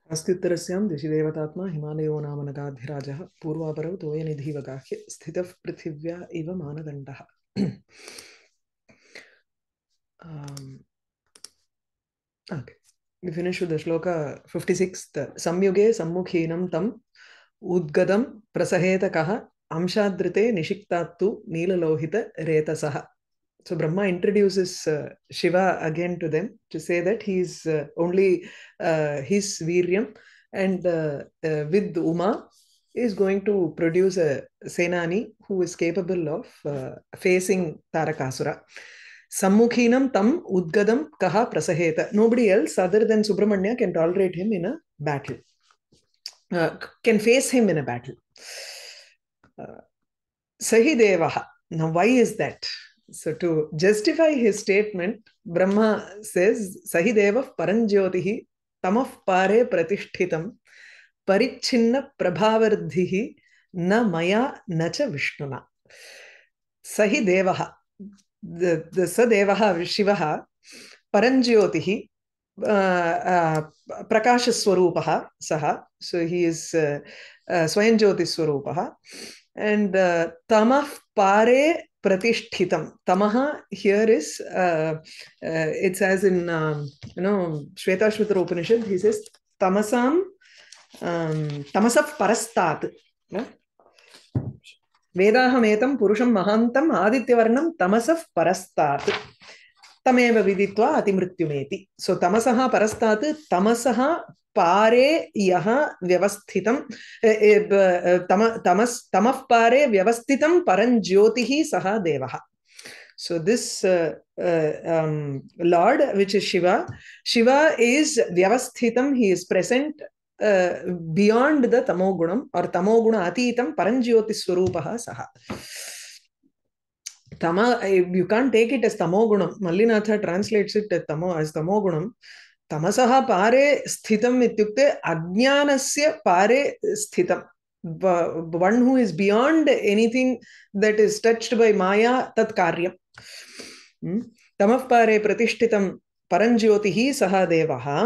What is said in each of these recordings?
अस्त्युत्तरस्यां दिशि देवतात्मा हिमालयो नाम नगाधिराजः पूर्वापरौ तोयनिधिवगाह्य स्थितः पृथिव्या इव मानदण्डः. Okay. We finish with the shloka 56th. Samyuge sammukhinam tam udgadam prasahetakaha amshadrite nishiktattu neelalohita retasah. So Brahma introduces Shiva again to them to say that he is only his Viryam, and with Uma is going to produce a Senani who is capable of facing Tarakasura. Sammukhinam tam udgadam kaha prasaheta. Nobody else other than Subramanya can tolerate him in a battle, can face him in a battle. Sahi devaha. Now why is that? So to justify his statement, Brahma says, Sahideva paranjyotihi tamah pare pratishthitam parichinna prabhavardhihi na maya na cha vishnuna. Sahidevaha, the Sadevaha, Shivaha, paranjyotihi, prakasha swarupaha saha. So he is swayanjyoti swarupaha. And tamah pare pratishthitam. Tamaha here is it's as in Shvetashvatara Upanishad. He says tamasam tamasaf parastat. Vedaham etam purusham mahantam adityavarnam tamasaf parastat. Tameva viditva atimrityumeti. So tamasaha parastat, tamasaha pare yaha vyavasthitam, tamah pare vyavasthitam paranjyotihi saha devaha. So this Lord, which is Shiva, Shiva is vyavasthitam, he is present beyond the tamogunam or tamoguna atitam paranjyoti swarupaha saha. Tama, you can't take it as tamogunam. Mallinatha translates it as tamogunam. Tamasaha pare sthitam ityukte ajnanasya pare sthitam. One who is beyond anything that is touched by maya, tat karyam. Tamah pare pratishthitam paranjyotihi saha devaha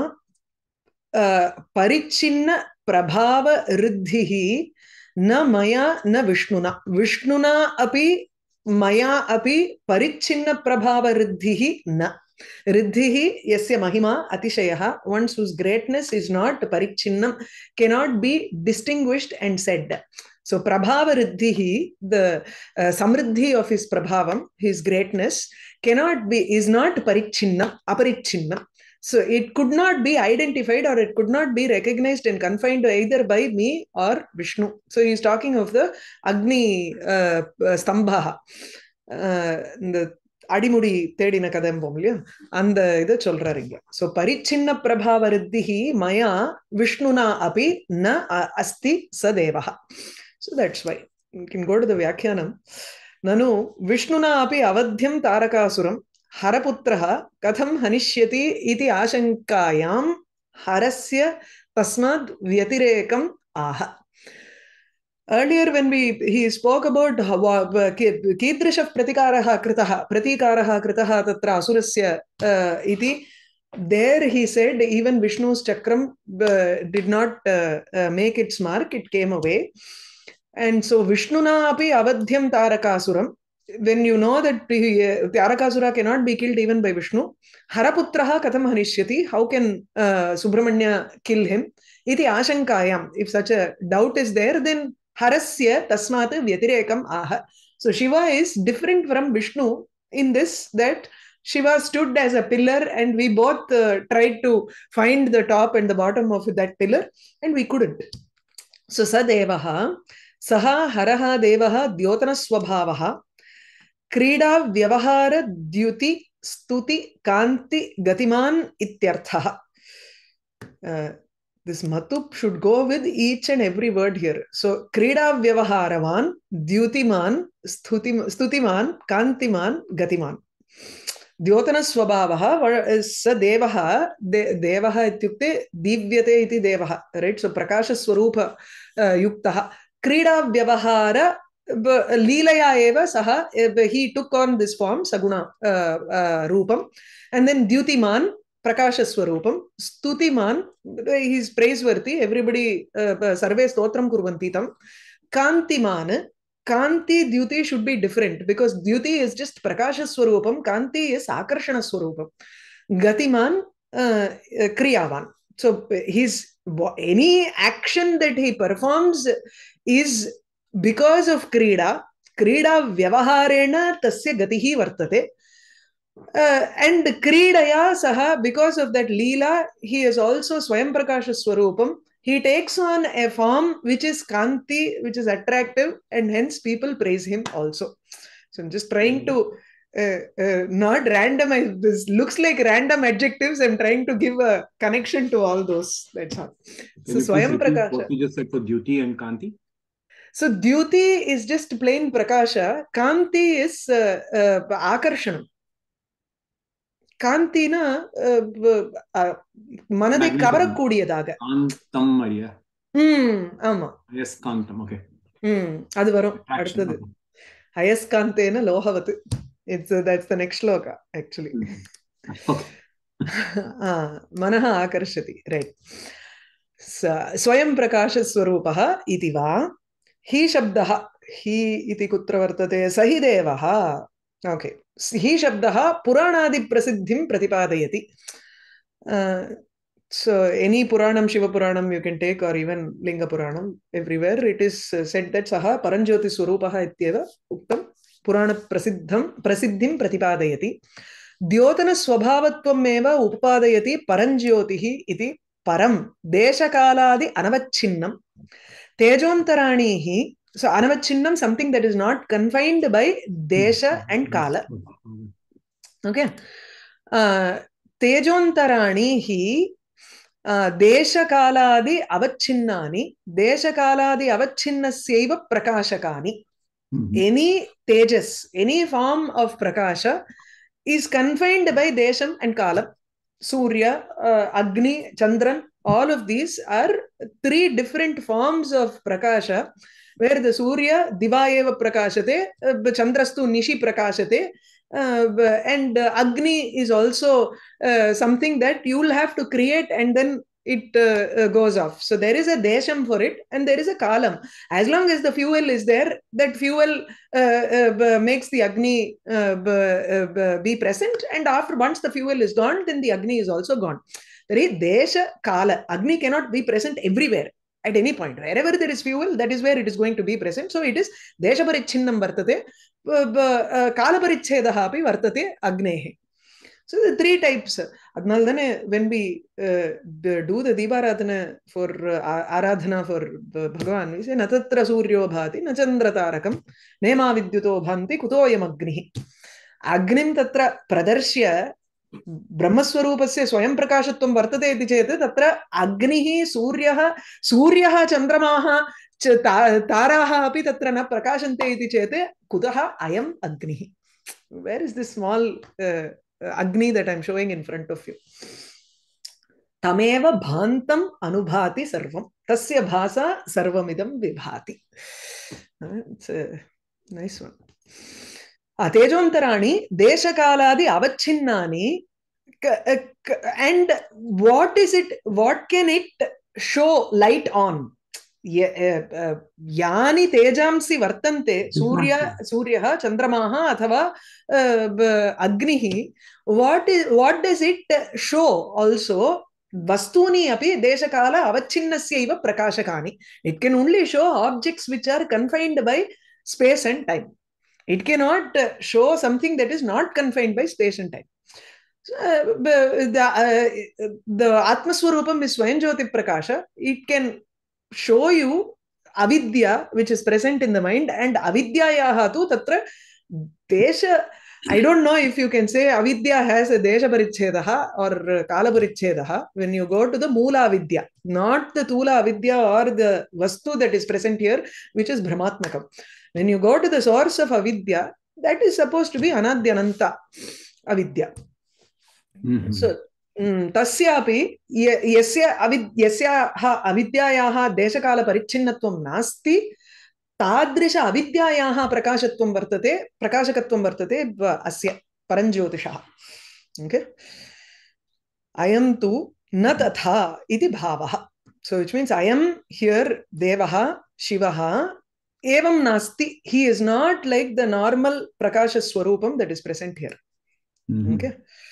parichinna prabhava riddhihi na maya na vishnuna. Vishnuna api maya api parichinna prabhava riddhihi na. Riddhihi yasya mahima atishayaha, one's whose greatness is not parichinnam, cannot be distinguished and said. So prabhava riddhihi, the samriddhi of his prabhavam, his greatness, cannot be, is not parichinnam, aparichinnam. So it could not be identified or it could not be recognized and confined either by me or Vishnu. So he is talking of the Agni Stambha. The அடிமுடி தேடின கதம்போம் இல்லையா, அந்த இதை சொல்றாரு இங்க. So பரிச்சின்ன பிரபாவ ரித்திஹி மயா விஷ்ணுனா அபி ந அஸ்தி சதேவஹ. So that's why you can go to the Vyakyanam. Nanu Vishnuna api avadhyam tarakasuram haraputrah katham hanishyati iti ashankayam harasya tasmad vyatirekam aha. Earlier, when he spoke about kidrisha pratikaraha kritaha tatra asurasya iti, there he said even Vishnu's chakram did not make its mark, it came away. And so Vishnuna api avadhyam tarakasuram, when you know that Tarakasura cannot be killed even by Vishnu, haraputraha katham hanishyati, how can Subramanya kill him? Iti ashankayam, if such a doubt is there, then harasya tasmat vyatirekam aha. So Shiva is different from Vishnu in this, that Shiva stood as a pillar and we both tried to find the top and the bottom of that pillar and we couldn't. So sadevaha saha haraha devaha dyotana swabhavaha krida vyavahara dyuti stuti kanti gatiman ityarthaha. This matup should go with each and every word here. So krida vyavaharavan dyutiman stutiman kantiman gatiman. Dyotana swabhavaha sa devaha, devaha ityukte divyate iti devaha, right? So prakasha swarupa yuktaha. Krida vyavahara Leelaya eva saha, he took on this form, Saguna Rupam. And then Dyutiman, prakasha swarupam, stutiman, he is praiseworthy, everybody, sarve stotram kurvanti tam, kantiman, kanti dyuti should be different because dyuti is just prakasha swarupam, kanti is akarshana swarupam, gatiman, kriyavan. So his any action that he performs is because of krida vyavaharena tasya gatihi vartate. And kridaya saha, because of that leela, he is also swayam prakasha swarupam. He takes on a form which is kanti, which is attractive, and hence people praise him also. So I'm just trying to not randomize. This looks like random adjectives. I'm trying to give a connection to all those. That's all. So swayam prakasha. What you just said for duty and kanti? So dyuti is just plain prakasha. Kanti is akarshanam. காந்தினா மனதை கவரக்கூடியதாக. ஆமா, அது வரும் அடுத்தது. அயஸ்காந்தேன லோகவத். That's the next shloka actually. मनः आकर्षति, right. स्वयं प्रकाशस्वरूपः इति वा हि शब्दः, हि इति कुत्र वर्तते, स हि देवः. Okay, हि शब्दः पुराणादि प्रसिद्धिं प्रतिपादयति. So any puranam, shiva puranam you can take, or even linga puranam, everywhere it is said that saha paranjyoti swarupaha ityeva uktam purana prasiddhim pratipadayati. Dyotana swabhavatvam eva upadayati paranjyotihi iti param deshakaladi anavacchinnam tejontaranihi. So anavacchinnam, something that is not confined by desha and kala. Okay. Tejontaranihi deshakaladi avacchinnani deshakaladi avachinnasyaiva prakashakani. Any tejas, any form of prakasha is confined by desham and kala. Surya, Agni, Chandran, all of these are three different forms of prakasha, where the Surya Divaeva prakashate, Chandrastu Nishi prakashate, and Agni is also something that you will have to create and then it goes off. So there is a desham for it and there is a kalam. As long as the fuel is there, that fuel makes the Agni be present, and after once the fuel is gone, then the Agni is also gone. There is desha, kala. Agni cannot be present everywhere at any point. Wherever there is fuel, that is where it is going to be present. So it is desha parichinnam vartate, kala parichhedaha api vartate agnehe. So the three types. When we do the Deeparadhana for Aradhana for Bhagavan, we say Natatra Suryo Bhati, Nachandra Tarakam, Nema Vidyuto Bhanti, Kutoyam Agnihi. Agnim Tatra Pradarshya Brahmaswarupasya Swayam Prakashatvam Vartate iti chete, Tatra Agnihi Suryaha Chandramaha Taraha api Tatra na Prakashante iti chete, Kutaha Ayam Agnihi. Where is this small Agni that I'm showing in front of you? Tameva bhantam anubhati sarvam. Tasya bhasa sarvamidam vibhati. It's a nice one. Tejontarani deshakaladi avacchinnani. And what is it? What can it show light on? यानि तेजांसि वर्तन्ते सूर्यः चन्द्रमाः अथवा अग्निः, what does it show also? Vastuni api deshakala avachinnasyaiva prakashakani. It can only show objects which are confined by space and time. It cannot show something that is not confined by space and time. The Atmaswarupam is Swayamjyoti Prakasha. It can show you avidya which is present in the mind, and avidyayaha tu tatra desha. I don't know if you can say avidya has a desha parichhedaha or kala parichhedaha when you go to the moola avidya, not the tula avidya or the vastu that is present here, which is brahmatmakam. When you go to the source of avidya, that is supposed to be anadyananta avidya. So tasyapi yasyaha avidyayaha deshakala parichinnatvam nasti tadrisha avidyayaha prakashakatvam vartate asya paranjyotishaha. Okay. ayam tu na tatha iti bhavaha. So which means I am here Devaha, Shivaha, evam nasti. He is not like the normal Prakasha Swarupam that is present here. Okay.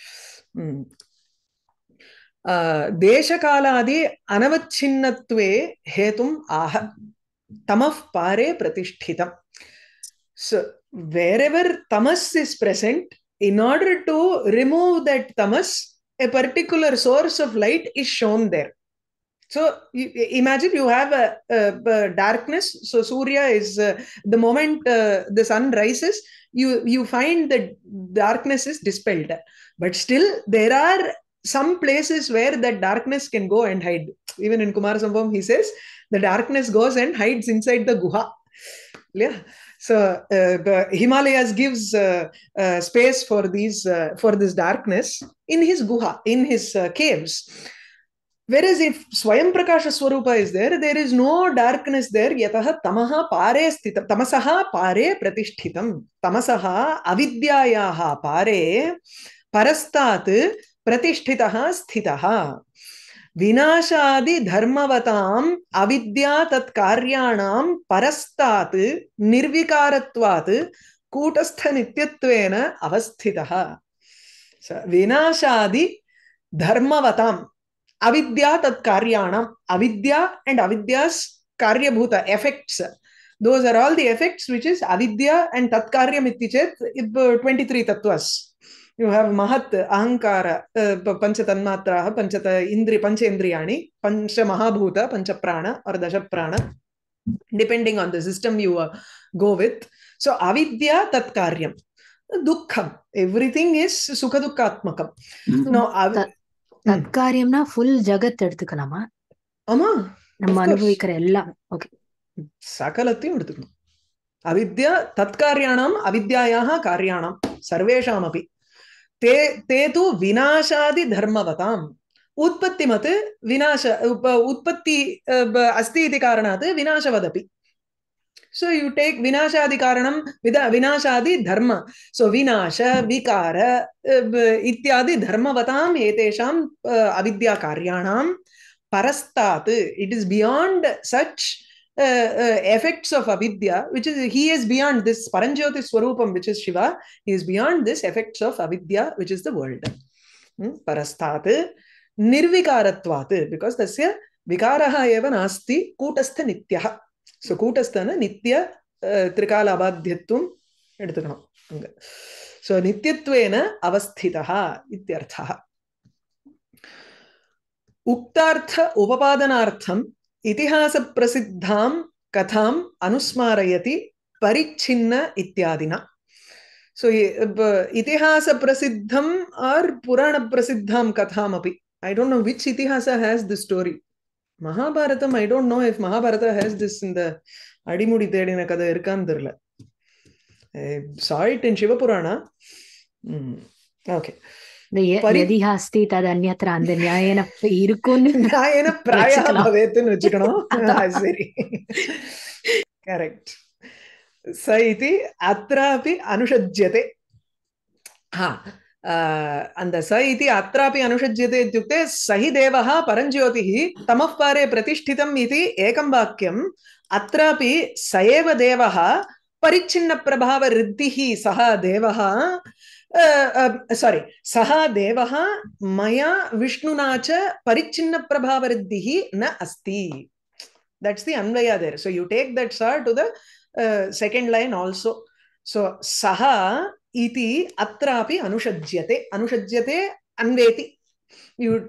Deshakaladi anavacchinnatve hetum aha. Tamah pare pratishthitam. So wherever tamas is present, in order to remove that tamas, a particular source of light is shown there. So imagine you have a darkness. So Surya is the moment the sun rises, you find that darkness is dispelled. But still, there are some places where that darkness can go and hide. Even in Kumārasambhava, he says the darkness goes and hides inside the guha. Yeah. So the Himalayas gives space for these for this darkness in his guha, in his caves. Whereas if Swayam Prakasha Swarupa is there, there is no darkness there. Yataha tamaha pare sthitam. Tamasaha pare pratishthitam. Tamasaha avidyayaha pare parastat pratishtitaha sthitaha. Vinashadi dharmavatam avidya tat karyanam parastat nirvikaratvat kutastha nityatvena avasthitaha. So vinashadi dharmavatam avidya tat karyanam. Avidya and avidya's karyabhuta effects. Those are all the effects which is avidya and tat karyam ittichet 23 tattvas. You have mahat, ahankara, pancha tanmatraha, pancha indriyani, pancha mahabhuta, pancha prana or dasha prana, depending on the system you go with. So avidya tat karyam. Dukkham. Everything is sukha dukkhatmakam. Now, tat karyamna full jagat edutukalama. Ama. நம்ம அனுபவிக்கிற எல்லாம். Okay. சகலத்தையும் எடுத்துக்கணும். அவித்யா tat karyanam avidyayaha karyanam sarvesham api. ते तु विनाशादि धर्मवताम् उत्पत्तिमत् विनाश उत्पत्ति अस्ति इति कारणात् विनाशवदपि. So you take vinashadi karanam vinashadi dharma. So vinasha, vikara ityadi dharmavatam etesham avidya karyanam parastat. It is beyond such effects of avidya, which is he is beyond this paranjyoti swarupam, which is Shiva. He is beyond this effects of avidya, which is the world. Parastat nirvikaratvat, because tasya vikaraha eva nasti kutastha nityaha. So kutastha nitya trikala abadhyatvam eduthukano. So nityatvena avasthitaha ityarthaha. Uktartha upapadanartham itihasa prasiddham katham anusmarayati parichinna ityadina. So itihasa prasiddham or purana prasiddham katham api. I don't know which itihasa has this story. Mahabharatam, I don't know if Mahabharata has this in the Adimudi Tedina Kada Irkandirla. I saw it in Shiva Purana. Okay. यदि हस्ति तदन्यत्र அந்த न्यायेन இருக்குன்னு न्यायेन प्रायः भवेत् वचनं सरि correct स इति अत्रापि अनुषज्यते அந்த स इति अत्रापि अनुषज्यते इत्युक्ते सहि देवः परञ्ज्योतिः तमः पारे प्रतिष्ठितम् इति एकं वाक्यम् अत्रापि स एव देवः परिच्छिन्नप्रभावऋद्धिः सः देवः सः देवः मया विष्णुना च परिच्छिन्नप्रभावऋद्धिः न अस्ति. That's the अन्वया there. So you take that sa to the second line also. So saha iti atrapi anushajyate. Anushajyate anveti. You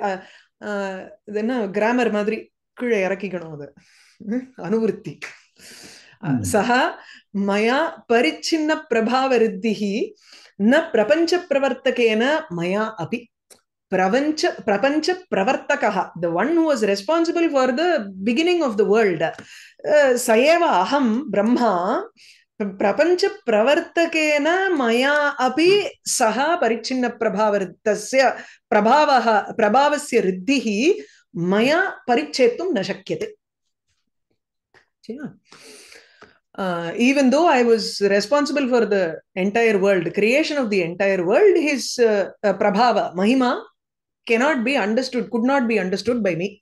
then grammar madri kule yarakikano adu. Anuvritti. Saha maya parichinna prabhavariddhihi na prapancha pravartakena maya api. Prapancha pravartakaha, the one who was responsible for the beginning of the world. Sayeva aham brahma prapancha pravartakena maya api saha parichinna prabhavartasya prabhavasya riddhihi maya parichetum na shakyate. Even though I was responsible for the entire world, the creation of the entire world, his prabhava, mahima, cannot be understood, could not be understood by me.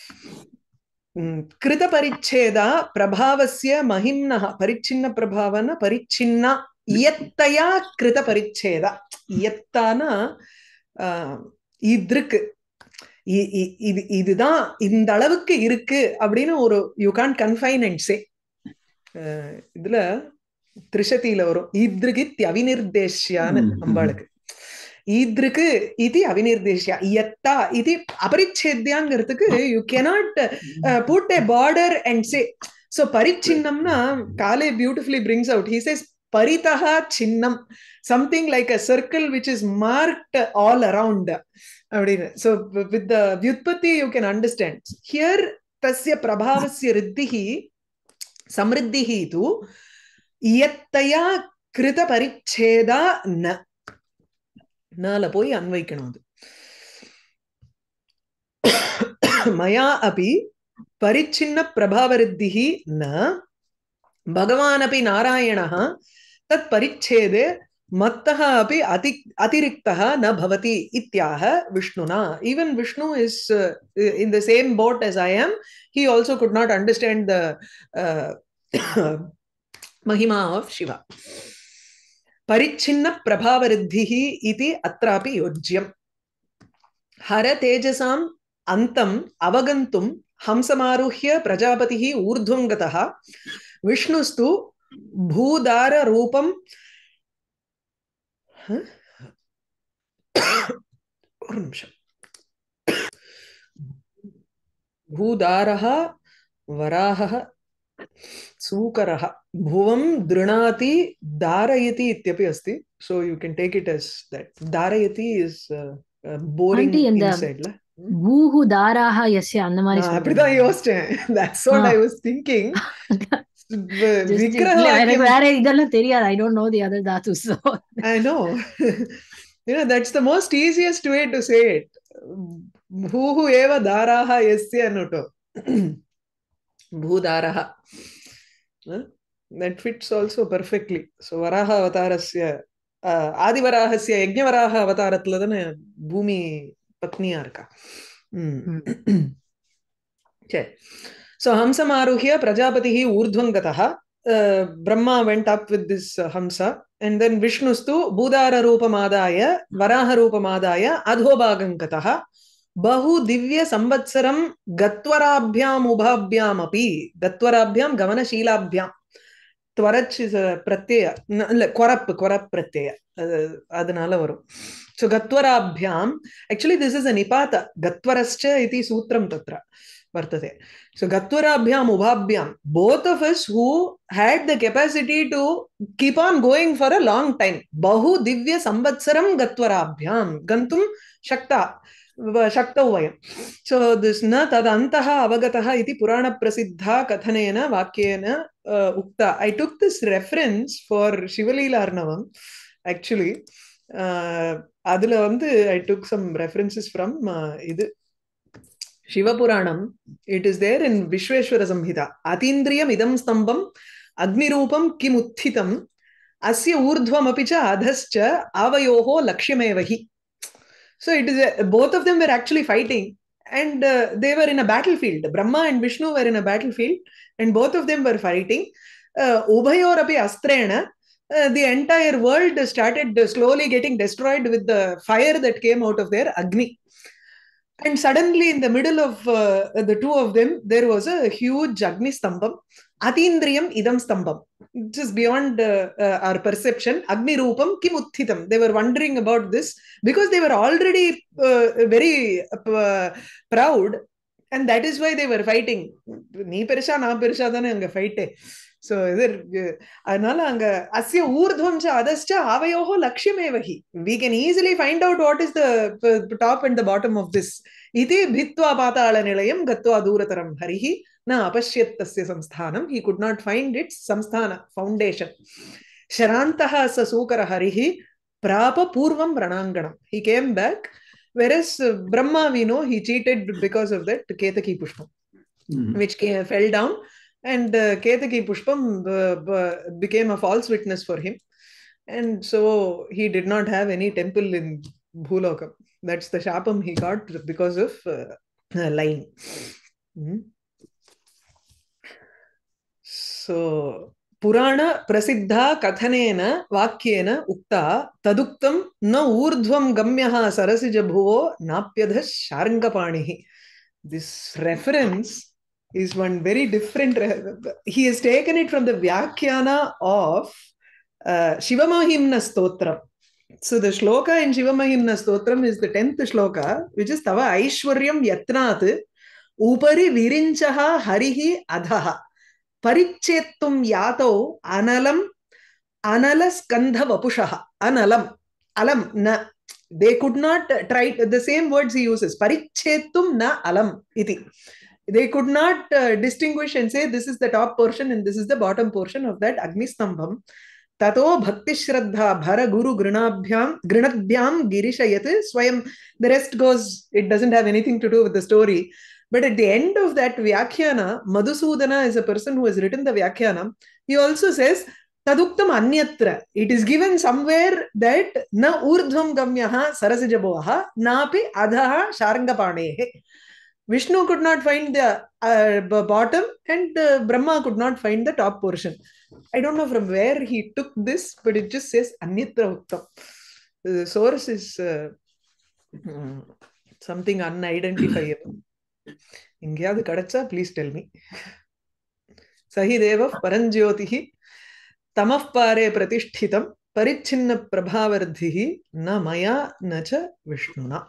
Krita paricheda prabhavasya mahimnaha parichinna prabhavana parichinna yattaya krita paricheda yattana idruk இதுதான் இந்த அளவுக்கு இருக்கு அப்படின்னு ஒரு you can't confine and say. இதுல திரிஷதியில வரும் ஈத்ருகித் அவிநிர்தேஷ்யான்னு அம்பாளுக்கு. ஈத்ருக்கு இது அவிநிர்தேஷ்யா, யத்தா இது அபரிச்சேத்யாங்கிறதுக்கு you cannot put a border and say. So பரிச்சின்னம்னா காலே beautifully brings out, he says பரிதஹா சின்னம், something like a circle which is marked all around அப்படின்னு. So with the vyutpatti you can understand. Here tasya prabhavasya riddhihi samriddhihi tu yattaya krita paricheda na nala poi anvaikanum. Maya api parichinna prabhavariddhihi na bhagavan api narayanaha tat parichede mattaha api atiriktaha na bhavati ityaha Vishnuna. Even Vishnu is in the same boat as I am. He also could not understand the mahima of Shiva. Parichinna prabhavariddhihi iti atrapi yojyam. Hara tejasam antam avagantum hamsamaruhya prajapatihi urdhvam gataha Vishnustu bhudara rupam ஒரு நிமிஷம். பூதாரஹ வராஹ சூகரஹ புவம் திருணாதி தாரயதி இத்யபி அஸ்தி. So you can take it as that. தாரயதி is boring inside la. பூஹு தாராஹ யஸ்ய அந்த மாதிரி சொல்றேன். அப்படிதான் யோசிச்சேன். That's what I was thinking. எனக்கு வேற இதெல்லாம் தெரியாது. I don't know the other dhatus. So I know. You know, that's the most easiest way to say it. Bhuhu eva daraha yasya nuto. Bhudaraha. That fits also perfectly. So varaha avatarasya ஆதிவராகஸ்ய யஜ்ஞவராக அவதாரத்துல தானே பூமி பத்னியா இருக்கா. சரி. So Hamsamaruhya Prajapatihi Urdhvangataha. Brahma went up with this Hamsa, and then Vishnustu Budara Rupamadaya Varaha Rupamadaya Adhobhagankataha Bahu Divya Samvatsaram Gatvarabhyam Ubhabhyam api. Gatvarabhyam Gavana Shilabhyam. Tvarach is a pratyaya. Kwarap pratyaya. Adanala varum. So Gatvarabhyam, actually this is a nipata. Gatvarascha iti sutram tatra vartate. So Gatvarabhyam Ubhabhyam, both of us who had the capacity to keep on going for a long time. Bahu Divya Samvatsaram Gatvarabhyam Gantum Shakta Shaktavayam. So this na tadantaha avagataha iti Purana Prasiddha Kathanena Vakyena Ukta. I took this reference for Shivalila Arnavam actually. Adula vandu I took some references from idu Shiva Puranam. It is there in Vishweshwara Samhita. Atindriyam idam stambam agnirupam kimuthitam asya urdhvam apicha adhascha avayoho lakshyamaevahi. So it is both of them were actually fighting, and they were in a battlefield. Brahma and Vishnu were in a battlefield, and both of them were fighting. Ubhayor api astrena. The entire world started slowly getting destroyed with the fire that came out of their Agni. And suddenly in the middle of the two of them, there was a huge Agni Stambam. Atindriyam idam stambam. It is beyond our perception. Agni Rupam kimuthitam. They were wondering about this because they were already very proud, and that is why they were fighting. Nee perisha na perisha dane anga fight. So அதனால அங்க அஸ்ய ஊர்த்வம் ச அதஸ்ச அவயோஹோ லக்ஷ்யமேவஹி. We can easily find out what is the top and the bottom of this. Iti bhitva patala nilayam gatva durataram harihi na apashyat tasya samsthanam. He could not find its samsthana foundation. Sharantaha sa sukara harihi prapa purvam rananganam. He came back, whereas Brahma, we know, he cheated because of that Ketaki Pushpam, which fell down. And Ketaki Pushpam became a false witness for him. And so he did not have any temple in Bhulokam. That's the shapam he got because of lying. So, Purana prasiddha kathanena vakyena ukta taduktam na urdhvam gamyaha sarasija bhuvo napyadha sharangapanihi. This reference is one very different. He has taken it from the Vyakhyana of Shiva Mahimna Stotram. So the shloka in Shiva Mahimna Stotram is the 10th shloka, which is Tava Aishwaryam Yatnat Upari Virinchaha Harihi Adhaha Paricchetum Yato Analam Analaskandha Vapushaha. Analam. Alam na. They could not try the same words he uses. Paricchetum na alam iti. They could not distinguish and say this is the top portion and this is the bottom portion of that Agnisthambam. Tato bhakti shraddha bhara guru grinadbhyam girishayat swayam. The rest goes, it doesn't have anything to do with the story. But at the end of that Vyakhyana, Madhusudana is a person who has written the Vyakhyana. He also says, Taduktam anyatra. It is given somewhere that na urdhvam gamyaha sarasijaboha napi adhaha sharangapanehe. Vishnu could not find the bottom and Brahma could not find the top portion. I don't know from where he took this, but it just says anyatra uttam. The source is something unidentifiable. Ingeyadu kadacha, please tell me. Sahideva paranjyotihi tamah pare pratishthitam parichinna prabhavardhihi na maya na cha vishnuna.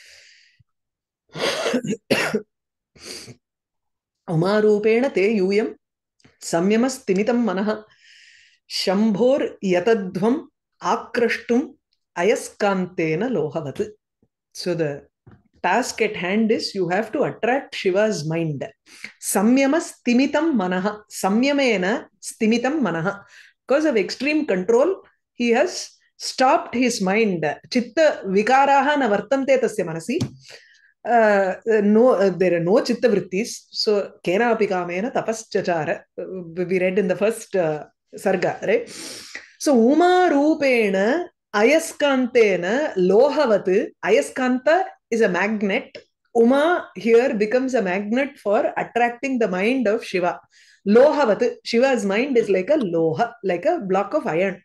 Umarupena te yuyam samyamas timitam manaha shambhor yatadhvam akrashtum ayaskantena lohavat. So the task at hand is you have to attract Shiva's mind. Samyamas timitam manaha. Samyamena stimitam manaha. Because of extreme control, he has stopped his mind. Chitta vikaraha na vartante tasya manasi. No, there are no chitta vrittis. So, kena api kamena tapaschachara. We read in the first sarga, right? So, uma rupena ayaskantena lohavat. Ayaskanta is a magnet. Uma here becomes a magnet for attracting the mind of Shiva. Lohavat. Shiva's mind is like a loha, like a block of iron.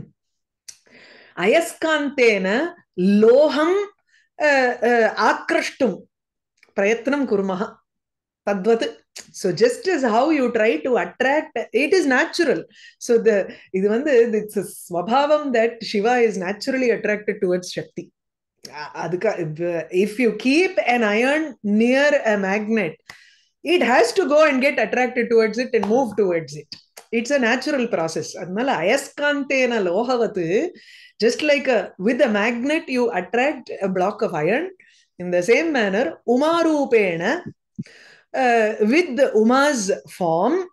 Ayaskantena loham akrashtum prayatnam kurmaha tadvat. So just as how you try to attract, it is natural. So it's a swabhavam that Shiva is naturally attracted towards Shakti. If you keep an iron near a magnet, it has to go and get attracted towards it and move towards it. It's a natural process. Adnala ayaskantena lohavat. Just like with a magnet, you attract a block of iron. In the same manner, umarupena, with the Uma's form,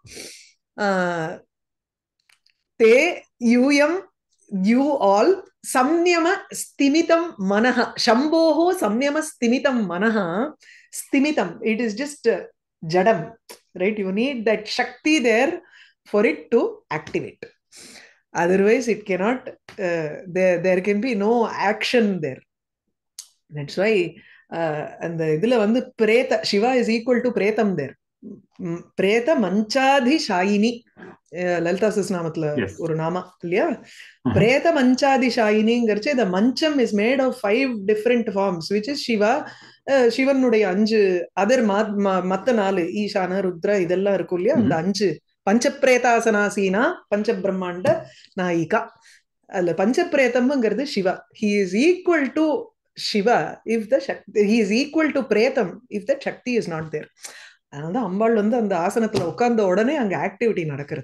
te yuyam, you all, samyama stimitam manaha. Shambhoho samyama stimitam manaha. Stimitam, it is just jadam, right? You need that Shakti there for it to activate. Otherwise, it cannot, there can be no action there. That's why, and the idhula preta, Shiva is equal to pretam there. Preta manchadhi shayini. Lalita Sasnamatla oru nama. Preta manchadhi shayini. The mancham is made of 5 different forms, which is Shiva. Shivanudaya anju, other mattanalu, Ishana, Rudra, idella irukulya, and anju. Panchapretasana Panchabrahmanda Naika. Panchapretam Shiva. He is equal to Shiva if the Shakti, he is equal to Pretam if the Shakti is not there. And the Ambal and the Asanathla Ukanda Odane and activity Nadakar.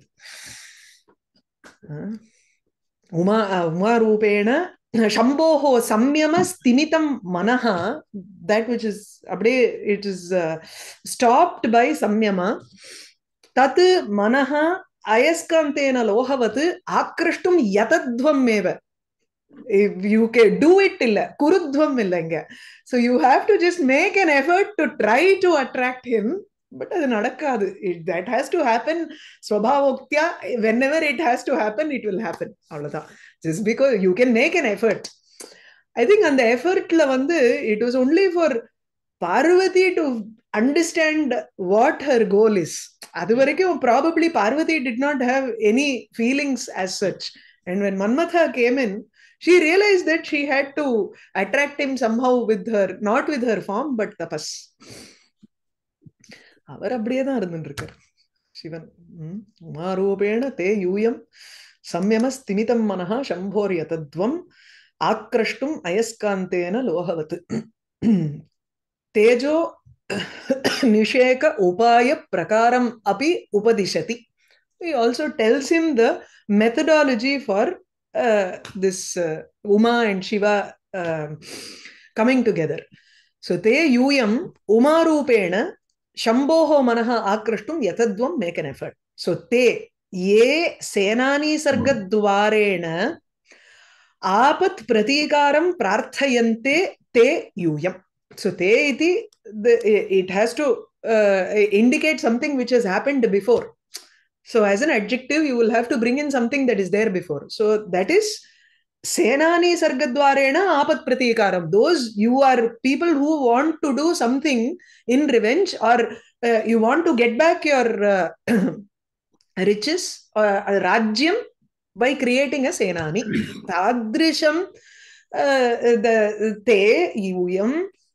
Uma Rupena Shambhoho Samyama Stimitam Manaha, that which is it is stopped by Samyama. Tat manaha ayaskantena lohavat akrashtum yatadhvam meva. If you can do it illa, kurudhvam illa. So you have to just make an effort to try to attract him, but that has to happen. Swabhavoktya, whenever it has to happen, it will happen. Just because you can make an effort. I think on the effort la vandu, it was only for Parvati to understand what her goal is. Adu varaikkum probably Parvati did not have any feelings as such. And when Manmatha came in, she realized that she had to attract him somehow with her, not with her form, but tapas. அவர் அப்படியே தான் இருந்துருக்கார் சிவன். உமாரூபேண தே யூயம் சம்யமஸ்திமிதம் மனஹ சம்போர்யதத்வம் ஆக்ரஷ்டும் அயஸ்காந்தேன லோகவத் தேஜோ நிஷேக உபாய பிரகாரம் அபி உபதிஷதி. He also tells him the methodology for this Uma and Shiva coming together. So te yuyam umarupena shambhoho manaha akrashtum yatadvam make an effort. So te ye senani sargadvarena apat pratikaram prarthayante te yuyam. So te iti, it has to indicate something which has happened before. So as an adjective, you will have to bring in something that is there before. So that is senani sargadvarena apat pratikaram. Those, you are people who want to do something in revenge, or you want to get back your riches or rajyam by creating a senani. Tadrisham te yuyam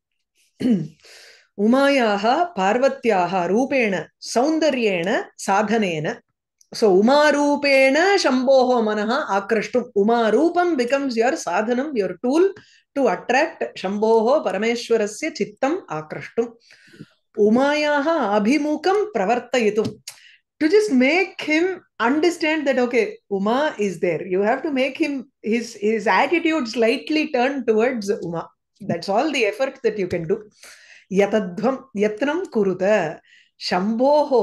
Umayaha Parvatyaha Rupena Saundaryena Sadhanena. So Umarupena Shambhoho Manaha Akrashtum. Umarupam becomes your sadhanam, your tool to attract Shambhoho Parameshwarasya Chittam Akrashtum. Umayaha Abhimukam Pravartayitum. To just make him understand that, okay, Uma is there. You have to make him, his attitude slightly turn towards Uma. That's all the effort that you can do. Yatadvam yatnam kuruta shambhoho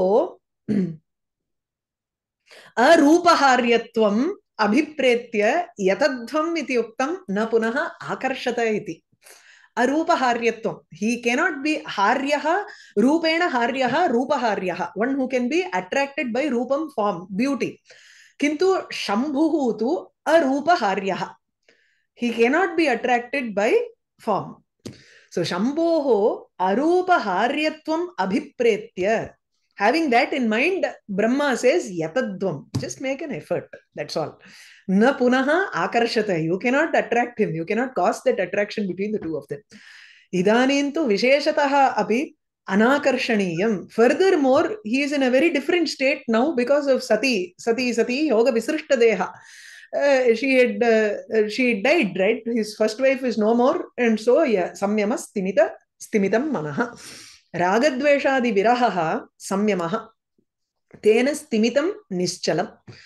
arupaharyatvam abhipretya yatadvam iti uktam na punaha akarshata iti. Arupaharyatvam. He cannot be haryaha, rupena haryaha, rupaharyaha. One who can be attracted by rupam, form, beauty. Kintu shambhuhu tu arupaharyaha. He cannot be attracted by form. So Shambhoho arupaharyatvam abhipretya. Having that in mind, Brahma says yatadvam. Just make an effort. That's all. Na punaha akarshata. You cannot attract him. You cannot cause that attraction between the two of them. Idanintu visheshataha api anakarshaniyam. Furthermore, he is in a very different state now because of Sati yoga visrishta deha. She had died, right? His first wife is no more, and so samyama stimitam manaha. Ragadveshadi viraha samyamaha tena stimitam nischalam.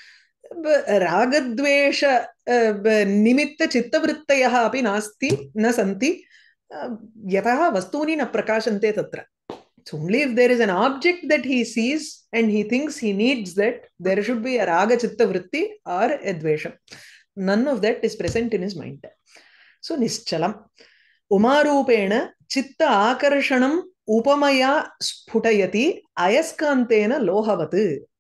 Ragadvesha nimitta chittavrittayaha api nasti na santi yataha vastuni na prakashante tatra. So only if there is an object that he sees and he thinks he needs that, there should be a raga chitta vritti or a dvesham. None of that is present in his mind. So nischalam. Umarupena chitta akarshanam upamaya sputayati ayaskantena lohavat.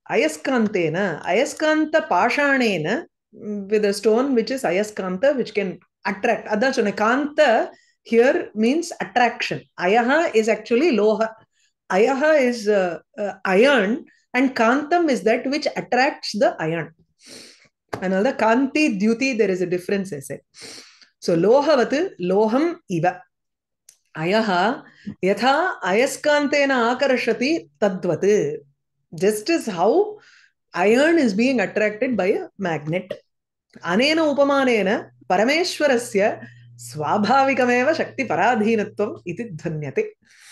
Ayaskanta pashanena, with a stone which is ayaskanta, which can attract. Adachana kanta here means attraction. Ayaha is actually loha. Ayaha is iron, and kantam is that which attracts the iron. Another kanti, dyuti, there is a difference, I say. So lohavat, loham iva. Ayaha yatha ayaskantena akarshati tadvat. Just as how iron is being attracted by a magnet. Anena upamanena parameshwarasya swabhavikameva shakti paradhinatvam iti dhanyate.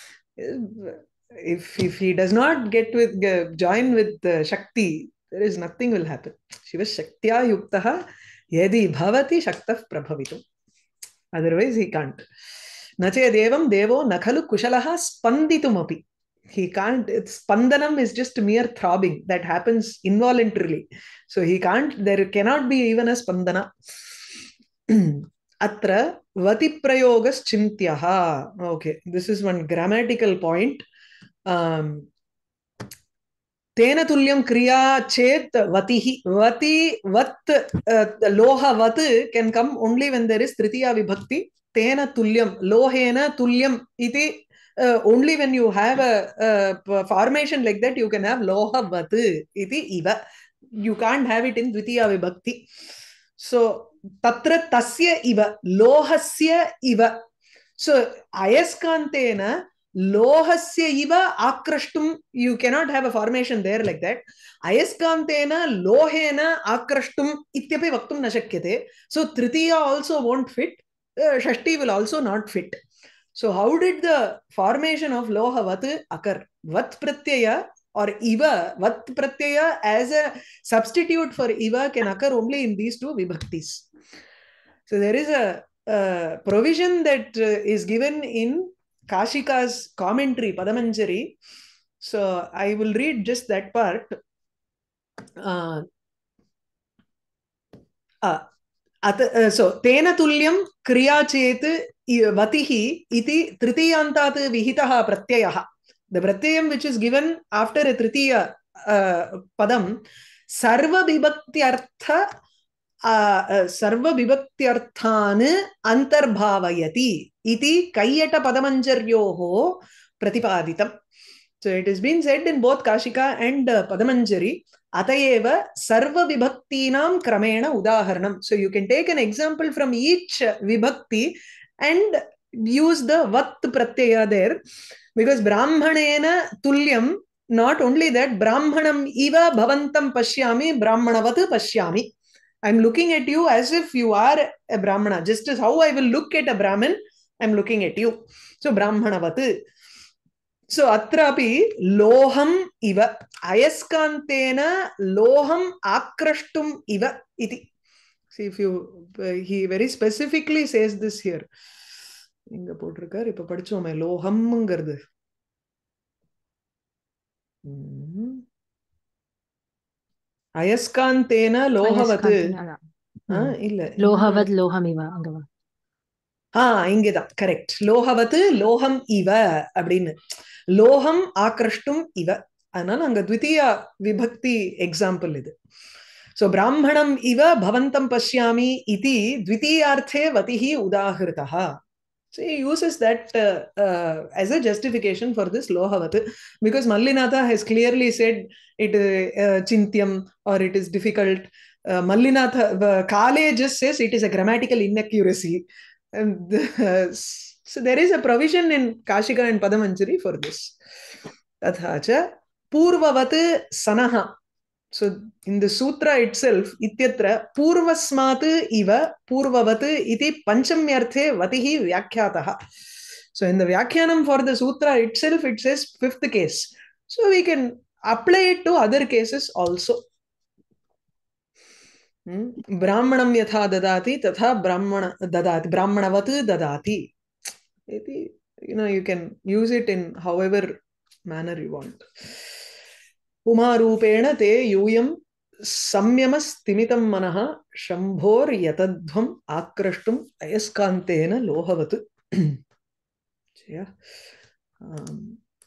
If he does not join with Shakti, there is nothing will happen. Shiva Shaktya yuktaha yadi bhavati shaktah prabhavitum. Otherwise he can't. Nache devam devo nakhalu kushalaha spanditumapi. He can't. Spandanam is just mere throbbing that happens involuntarily. So he can't. There cannot be even a spandana. Atra vati prayogas chintyaha. Okay, this is one grammatical point. Tena tulyam kriya chet vatihi. Vati, vat, loha vat can come only when there is tritiya vibhakti. Tena tulyam, lohena tulyam iti. Only when you have a formation like that, you can have loha vat iti iva. You can't have it in dvitiya vibhakti. So, tatra tasya iva, lohasya iva. So, ayaskantena lohasya iva akrashtum, you cannot have a formation there like that. Ayaskantena lohena akrashtum ityapi vaktum na shakyate. So, tritiya also won't fit. Shashti will also not fit. So, how did the formation of loha vat occur? Vat pratyaya or iva, vat pratyaya as a substitute for iva can occur only in these two vibhaktis. So, there is a provision that is given in Kashika's commentary, Padamanjari. So I will read just that part. So, Tena tulyam kriya chet vatihi iti tritiyantat vihitaha pratyayaha. The pratyayam which is given after a tritiya padam, sarva vibhaktyartha sarva vibhaktyarthan antarbhavayati iti kayyata padamanjaryoho pratipaditam. So it has been said in both Kashika and Padamanjari, Atayeva Sarva Vibhaktinam Kramena Udaharanam. So you can take an example from each Vibhakti and use the Vat Pratyaya there, because Brahmanena Tulyam, not only that, Brahmanam Iva Bhavantam Pashyami, Brahmanavat Pashyami. I'm looking at you as if you are a Brahmana, just as how I will look at a Brahmin, I'm looking at you. So Brahmanavat. So atrapi loham iva ayaskantena loham akrashtum iva iti. See, if you he very specifically says this here. Inga potrukar ipa padichome lohamங்கிறது. Ayaskantena lohavat. இல்ல. Lohavat lohamiva அங்கவா. இங்கதான் correct. லோகவத்து லோகம் இவ அப்படின்னு, லோகம் ஆக்ரஷ்டும் இவ. அதனால அங்க த்விதீயா விபக்தி எக்ஸாம்பிள் இது. So பிராமணம் இவ பவந்தம் பஷ்யாமி இதி த்விதீயார்த்தே வதிஹி உதாஹிருதஹ. So he uses that as a justification for this lohavat, because Mallinatha has clearly said it chintyam or it is difficult. Mallinatha Kale just says it is a grammatical inaccuracy. And so there is a provision in Kashika and Padamanjari for this. Tathacha purvavat sanaha. So in the sutra itself, ityatra purvasmat iva purvavat iti panchamyarthe vatihi vyakhyataha. So in the vyakhyanam for the sutra itself, it says fifth case. So we can apply it to other cases also. Brahmanam yatha dadati tatha brahmana dadati, brahmanavat dadati. You know, you can use it in however manner you want. Umarupena te yuyam samyamastimitam manaha shambhor yatadhvam akrashtum ayaskantena lohavat. Yeah.